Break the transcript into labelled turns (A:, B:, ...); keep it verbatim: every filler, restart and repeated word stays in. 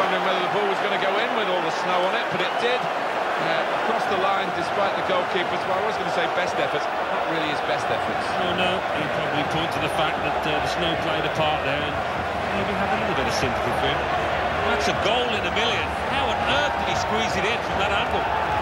A: wondering whether the ball was going to go in with all the snow on it, but it did. Uh, across the line, despite the goalkeeper's, well, I was going to say best efforts, not really his best efforts.
B: Oh no, he probably point to the fact that uh, the snow played a part there and maybe have a little bit of sympathy for him. That's a goal in a million. How on earth did he squeeze it in from that angle?